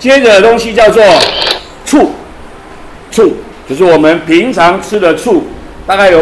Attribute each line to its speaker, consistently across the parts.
Speaker 1: 接着的东西叫做醋，醋就是我们平常吃的醋，大概有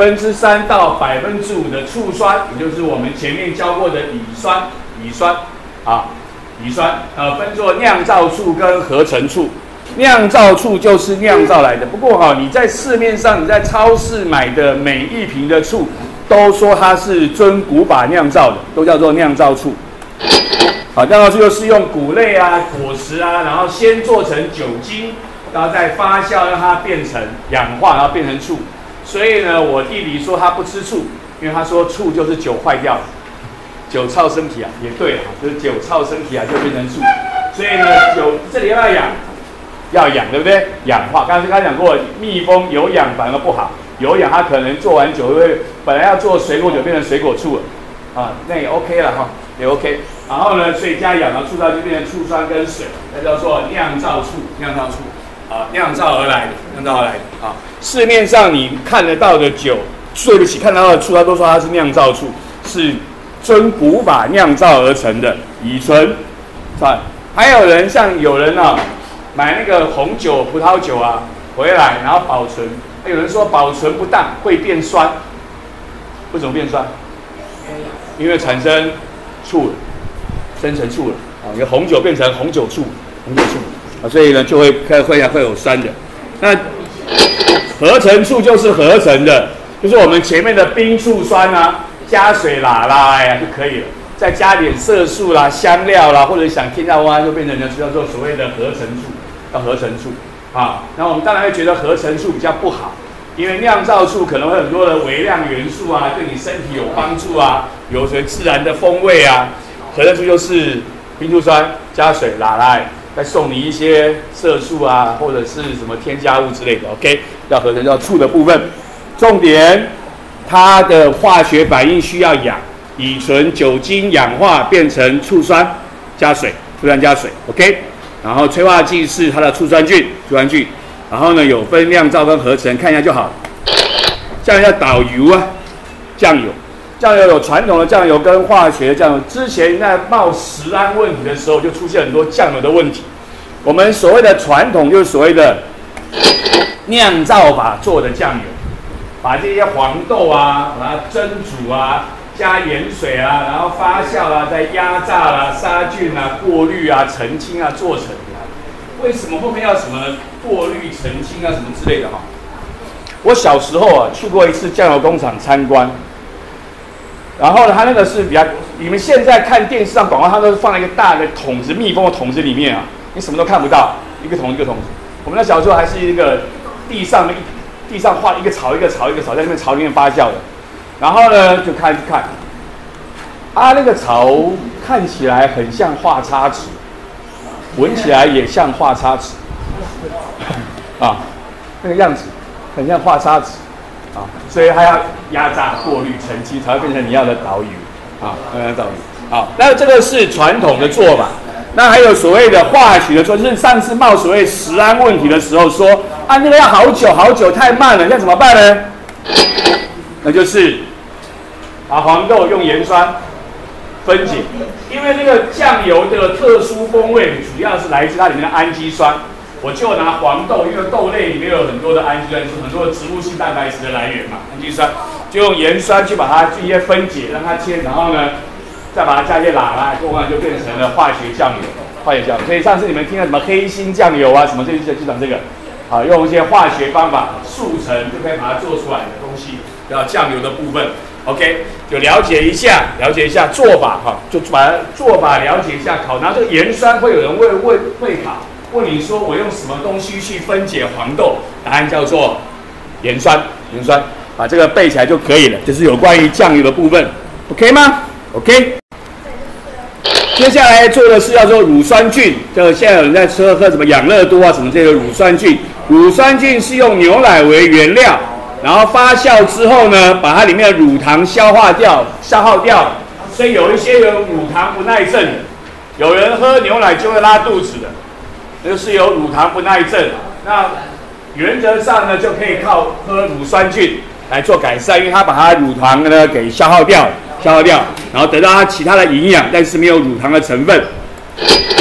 Speaker 1: 3%到5%的醋酸，也就是我们前面教过的乙酸啊，乙酸分作酿造醋跟合成醋。酿造醋就是酿造来的，不过你在市面上你在超市买的每一瓶的醋，都说它是遵古法酿造的，都叫做酿造醋。好，酿造醋就是用谷类啊、果实啊，然后先做成酒精，然后再发酵让它变成氧化，然后变成醋。所以呢，我弟弟说他不吃醋，因为他说醋就是酒坏掉了，酒臭身体啊，也对啊，就是酒臭身体啊就变成醋。所以呢，酒这里要不要养？要养，对不对？氧化，刚才讲过，蜜蜂有氧反而不好，有氧它可能做完酒会本来要做水果酒变成水果醋了，啊，那也 OK 了哈，也 OK。然后呢，所以加氧的醋它就变成醋酸跟水，那叫做酿造醋，啊，酿造而来的啊。市面上你看得到的酒，对不起，看得到的醋，它都说它是酿造醋，是遵古法酿造而成的乙醇，啊，还有人像有人啊。买那个红酒、葡萄酒啊，回来然后保存，有人说保存不当会变酸，为什么变酸？因为产生醋了，生成醋了啊，有红酒变成红酒醋啊，所以呢就会有酸的。那合成醋就是合成的，就是我们前面的冰醋酸啊，加水拉呀就可以了。再加点色素啦、香料啦，或者想添加蛙，就变成叫做所谓的合成醋。叫合成醋啊，那我们当然会觉得合成醋比较不好，因为酿造醋可能会很多的微量元素啊，对你身体有帮助啊，有自然的风味啊。合成醋就是冰醋酸加水拉来，再送你一些色素啊，或者是什么添加物之类的。OK， 要合成叫醋的部分，重点它的化学反应需要氧，乙醇酒精氧化变成醋酸加水，醋酸加水 ，OK。然后催化剂是它的醋酸菌，然后呢有分酿造跟合成，看一下就好。像叫导油啊，酱油有传统的酱油跟化学的酱油。之前在冒食安问题的时候，就出现很多酱油的问题。我们所谓的传统就是所谓的酿造法做的酱油，把这些黄豆啊，把它蒸煮啊。加盐水啊，然后发酵啊，再压榨啦、杀菌啊、过滤啊、澄清啊，做成的。为什么后面要什么过滤、澄清啊，什么之类的哈？我小时候啊去过一次酱油工厂参观，然后呢，它那个是比较，你们现在看电视上广告，它都是放在一个大的桶子、密封的桶子里面啊，你什么都看不到，一个桶一个桶子。我们那小时候还是一个地上画一个槽一个槽，在那边槽里面发酵的。然后呢，就看，那个槽看起来很像画叉纸，闻起来也像画叉纸，啊，那个样子很像画叉纸，啊，所以还要压榨、过滤、澄清，才会变成你要的导油，啊，导油，好，那这个是传统的做法。那还有所谓的化学的做，就是上次冒所谓食安问题的时候说，那个要好久太慢了，那怎么办呢？那就是把黄豆用盐酸分解，因为这个酱油的特殊风味主要是来自它里面的氨基酸。我就拿黄豆，因为豆类里面有很多的氨基酸，是很多的植物性蛋白质的来源嘛，氨基酸，就用盐酸去把它一些分解，让它切，然后呢，再把它加一些拉拉，就变成了化学酱油。所以上次你们听到什么黑心酱油啊，什么就讲这个，啊，用一些化学方法速成就可以把它做出来的东西。要酱油的部分 ，OK， 就了解一下做法哈，就把做法了解一下。考拿这个盐酸会有人会考，问你说我用什么东西去分解黄豆？答案叫做盐酸，把这个背起来就可以了。这是有关于酱油的部分 ，OK 吗 ？OK。接下来做的是叫做乳酸菌，这现在有人在喝什么养乐多啊什么这个乳酸菌。乳酸菌是用牛奶为原料。然后发酵之后呢，把它里面的乳糖消耗掉，所以有一些有乳糖不耐症的，有人喝牛奶就会拉肚子的，就是有乳糖不耐症。那原则上呢，就可以靠喝乳酸菌来做改善，因为它把它乳糖呢给消耗掉，然后得到它其他的营养，但是没有乳糖的成分。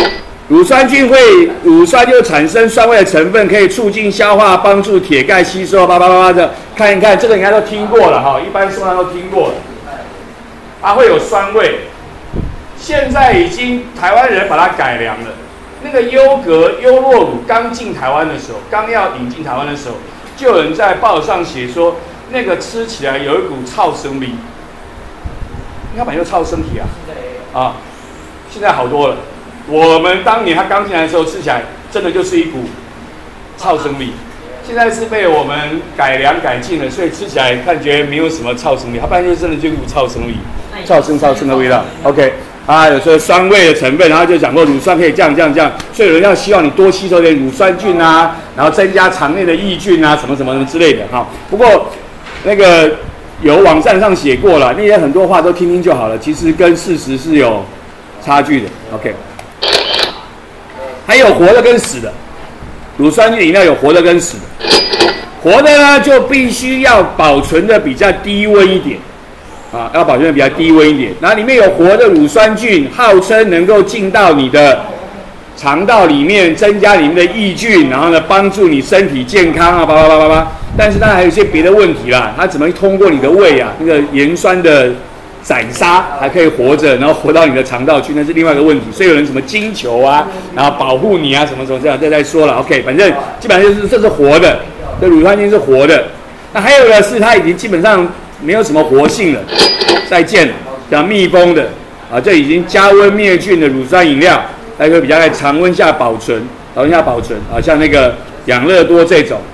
Speaker 1: 乳酸菌乳酸就产生酸味的成分，可以促进消化，帮助铁钙吸收，叭叭叭叭的。看一看，这个应该都听过了哈，一般书上都听过了。它会有酸味，现在已经台湾人把它改良了。那个优酪乳刚进台湾的时候，刚要引进台湾的时候，就有人在报上写说，那个吃起来有一股臭生味。应该本来就臭身体啊，现在好多了。我们当年它刚进来的时候，吃起来真的就是一股臭生味。现在是被我们改良改进了，所以吃起来感觉没有什么臭生味，它不然就真的就一股臭生味，臭生的味道。OK， 有时候酸味的成分，然后就讲过乳酸可以这样，所以有人要希望你多吸收点乳酸菌啊，然后增加肠内的益菌啊，什么之类的哈。不过那个有网站上写过了，那些很多话都听听就好了，其实跟事实是有差距的。OK。还有活的跟死的，乳酸菌饮料有活的跟死的。活的呢，就必须要保存的比较低温一点，要保存的比较低温一点。然后里面有活的乳酸菌，号称能够进到你的肠道里面，增加里面的益菌，然后呢帮助你身体健康啊，叭叭叭叭叭。但是当然还有一些别的问题啦，它怎么通过你的胃啊，那个盐酸的宰杀还可以活着，然后活到你的肠道去，那是另外一个问题。所以有人什么金球啊，然后保护你啊，什么这样，这再说了。OK， 反正基本上就是这是活的，这乳酸菌是活的。那还有的是它已经基本上没有什么活性了，再见了，像密封的这已经加温灭菌的乳酸饮料，它会比较在常温下保存，像那个养乐多这种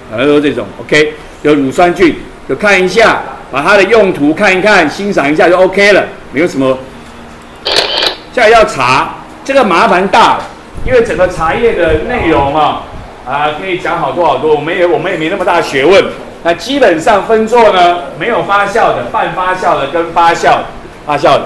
Speaker 1: ，OK， 有乳酸菌，就看一下。把它的用途看一看，欣赏一下就 OK 了，没有什么。下来要茶，这个麻烦大了，因为整个茶叶的内容可以讲好多，我们也没那么大学问。那基本上分作呢，没有发酵的、半发酵的跟发酵的。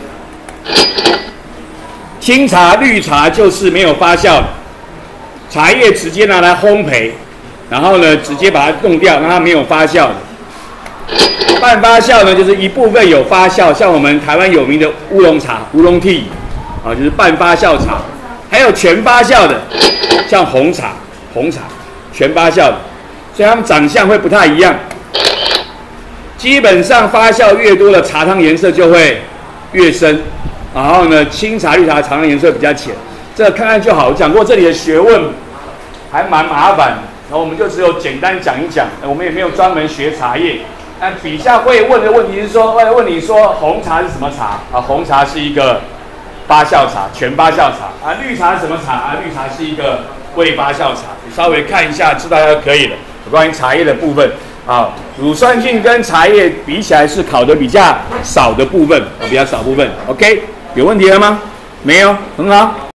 Speaker 1: 清茶、绿茶就是没有发酵的，茶叶直接拿来烘焙，然后呢直接把它弄掉，让它没有发酵的。半发酵呢，就是一部分有发酵，像我们台湾有名的乌龙茶、乌龙 tea， 就是半发酵茶。还有全发酵的，像红茶，全发酵的，所以它们长相会不太一样。基本上发酵越多的茶汤颜色就会越深，然后呢，清茶、绿茶茶汤颜色比较浅。这个看看就好。我讲过这里的学问还蛮麻烦的，然后我们就只有简单讲一讲，我们也没有专门学茶叶。那底下会问的问题是说，会问你说红茶是什么茶红茶是一个发酵茶，全发酵茶绿茶是什么茶绿茶是一个未发酵茶。你稍微看一下，知道就可以了。有关于茶叶的部分乳酸菌跟茶叶比起来是考的比较少的部分，OK， 有问题了吗？没有，很好。